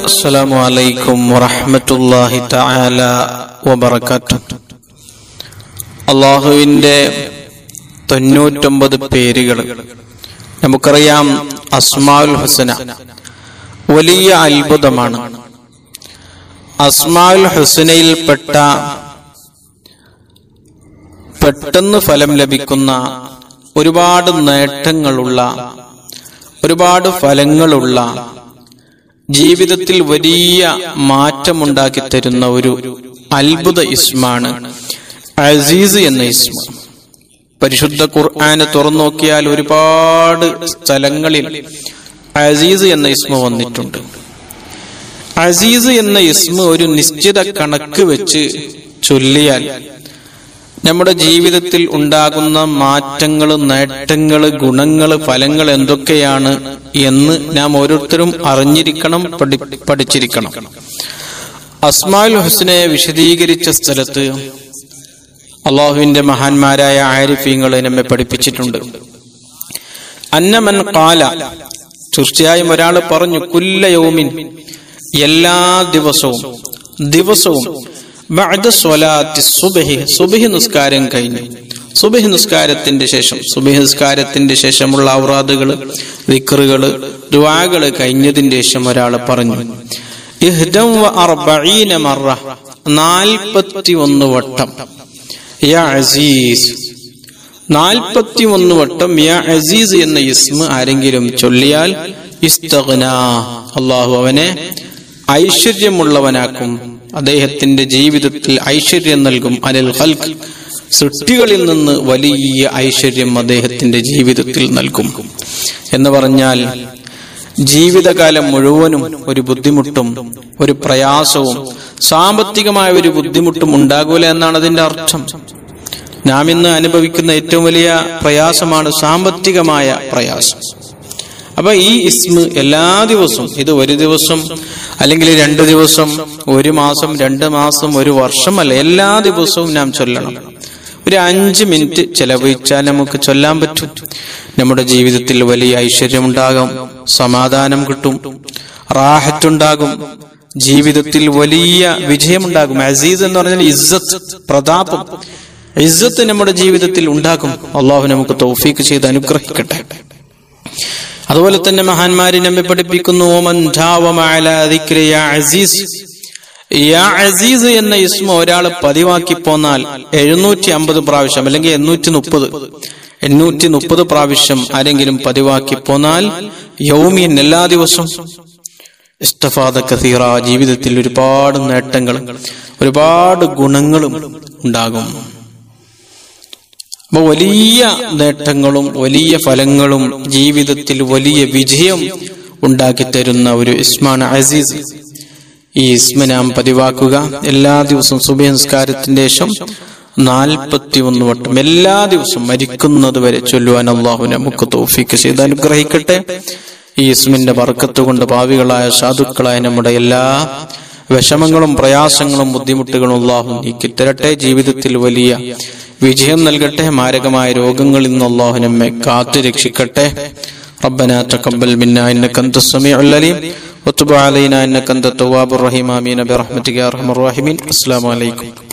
അസ്സലാമു അലൈക്കും വറഹ്മത്തുള്ളാഹി തആല വബറകാതുഹു. അല്ലാഹുവിന്റെ 99 പേരുകൾ നമുക്കറിയാം. അസ്മാഉൽ ഹുസ്ന വലിയ അത്ഭുതമാണ്. അസ്മാഉൽ ഹുസ്നയിൽപ്പെട്ട പെട്ടെന്ന് ഫലം ലഭിക്കുന്ന ഒരുപാട് നേട്ടങ്ങളുള്ള, ഒരുപാട് ഫലങ്ങളുള്ള, ജീവിതത്തിൽ വലിയ മാറ്റമുണ്ടാക്കി തരുന്ന ഒരു അത്ഭുത ഇസ്മാണ് അസീസ് എന്ന ഇസ്മ. പരിശുദ്ധ ഖുർആന് തുറന്നു നോക്കിയാൽ ഒരുപാട് സ്ഥലങ്ങളിൽ അസീസ് എന്ന ഇസ്മ വന്നിട്ടുണ്ട്. അസീസ് എന്ന ഇസ്മ ഒരു നിശ്ചിത കണക്ക് വെച്ച് ചൊല്ലിയാൽ നമ്മുടെ ജീവിതത്തിൽ ഉണ്ടാകുന്ന മാറ്റങ്ങൾ, നേട്ടങ്ങൾ, ഗുണങ്ങൾ, ഫലങ്ങൾ എന്തൊക്കെയാണ് എന്ന് നാം ഓരോരുത്തരും അറിഞ്ഞിരിക്കണം, പഠിച്ചിരിക്കണം. അസ്മാഉൽ ഹുസ്നയെ വിശദീകരിച്ച സ്ഥലത്ത് അള്ളാഹുവിന്റെ മഹാന്മാരായ ആരിഫീങ്ങളെ നമ്മെ പഠിപ്പിച്ചിട്ടുണ്ട്. അന്നമൻ ഖാല, തീർച്ചയായും ഒരാൾ പറഞ്ഞു, കുല്ല യൗമിൻ, എല്ലാ ദിവസവും ബഅദ സ്വലാത്തി സുബ്ഹി, സുബ്ഹി നിസ്കാരം കഴിഞ്ഞു, സുബ്ഹി നിസ്കാരത്തിന്റെ ശേഷമുള്ള ഔറാദുകൾ, ദിക്റുകൾ, ദുആകൾ കഴിഞ്ഞതിന്റെ ശേഷം ഒരാൾ പറഞ്ഞു, 41 മറ, 41 വട്ടം, യാ അസീസ്, 41 വട്ടം യാ അസീസ് എന്ന ഇസ്മ ആരെങ്കിലും ചൊല്ലിയാൽ ഇസ്തഗ്നാ, അല്ലാഹു അവനെ ഐശ്വര്യമുള്ളവനാക്കും, അദ്ദേഹത്തിന്റെ ജീവിതത്തിൽ ഐശ്വര്യം നൽകും. അനിൽ ഖൽഖ്, സൃഷ്ടികളിൽ നിന്ന് വലിയ ഐശ്വര്യം അദ്ദേഹത്തിന്റെ ജീവിതത്തിൽ നൽകും. എന്ന് പറഞ്ഞാൽ ജീവിതകാലം മുഴുവനും ഒരു ബുദ്ധിമുട്ടും ഒരു പ്രയാസവും സാമ്പത്തികമായ ഒരു ബുദ്ധിമുട്ടും ഉണ്ടാകൂല എന്നാണ് അതിന്റെ അർത്ഥം. നാം ഇന്ന് അനുഭവിക്കുന്ന ഏറ്റവും വലിയ പ്രയാസമാണ് സാമ്പത്തികമായ പ്രയാസം. അപ്പൊ ഈ ഇസ്മ എല്ലാ ദിവസവും, ഇത് ഒരു ദിവസം അല്ലെങ്കിൽ 2 ദിവസം, 1 മാസം, 2 മാസം, 1 വർഷമല്ല, എല്ലാ ദിവസവും നാം ചൊല്ലണം. ഒരു 5 മിനിറ്റ് ചെലവഴിച്ചാൽ നമുക്ക് ചൊല്ലാൻ പറ്റും. നമ്മുടെ ജീവിതത്തിൽ വലിയ ഐശ്വര്യമുണ്ടാകും, സമാധാനം കിട്ടും, റാഹത്തുണ്ടാകും, ജീവിതത്തിൽ വലിയ വിജയമുണ്ടാകും. അസീസ് എന്ന് പറഞ്ഞാൽ ഇസ്സത്ത്, പ്രതാപം, ഇസ്സത്ത് നമ്മുടെ ജീവിതത്തിൽ ഉണ്ടാകും. അള്ളാഹു നമുക്ക് തൗഫീഖ് ചെയ്ത് അനുഗ്രഹിക്കട്ടെ. അതുപോലെ തന്നെ മഹാന്മാര് നമ്മെ പഠിപ്പിക്കുന്നു, യാ അസീസ് എന്ന ഇസ്മ ഒരാൾ പതിവാക്കി പോന്നാൽ 750 പ്രാവശ്യം അല്ലെങ്കിൽ 830 പ്രാവശ്യം ആരെങ്കിലും പതിവാക്കി പോന്നാൽ യൗമിയൻ, എല്ലാ ദിവസവും, ഇസ്തഫാദ കസീറ, ജീവിതത്തിൽ ഒരുപാട് നേട്ടങ്ങളും ഒരുപാട് ഗുണങ്ങളും ഉണ്ടാകും. അപ്പൊ വലിയ നേട്ടങ്ങളും വലിയ ഫലങ്ങളും ജീവിതത്തിൽ വലിയ വിജയം ഉണ്ടാക്കി തരുന്ന ഒരു ഇസ്മാണ് അസീസ്. ഈ ഇസ്മ നാം പതിവാക്കുക. എല്ലാ ദിവസവും സുബ്ഹി നിസ്കാരത്തിന്റെ ശേഷം 41 വട്ടം എല്ലാ ദിവസവും മരിക്കുന്നത് വരെ ചൊല്ലുവാൻ അല്ലാഹു നമുക്ക് തൗഫീഖ് ചെയ്ത് അനുഗ്രഹിക്കട്ടെ. ഈ ഇസ്മിന്റെ ബർക്കത്ത് കൊണ്ട് ഭാവികളായ സാധുക്കളായ നമ്മുടെ എല്ലാ വിഷമങ്ങളും പ്രയാസങ്ങളും ബുദ്ധിമുട്ടുകളും അല്ലാഹു നീക്കിത്തരട്ടെ. ജീവിതത്തിൽ വലിയ വിജയം നൽകട്ടെ. മാരകമായ രോഗങ്ങളിൽ നിന്ന് അല്ലാഹു നമ്മെ കാത്തു രക്ഷിക്കട്ടെ. റബ്ബനാ തഖബ്ബൽ മിന്നാ ഇന്നക അൻതസ് സമീഉൽ അലീം വതുബ് അലൈനാ ഇന്നക അൻതത് തവ്വാബുർ റഹീം. ആമീൻ ബിറഹ്മതിക യാ അർഹമർ റഹീമീൻ. അസ്സലാമു അലൈക്കും.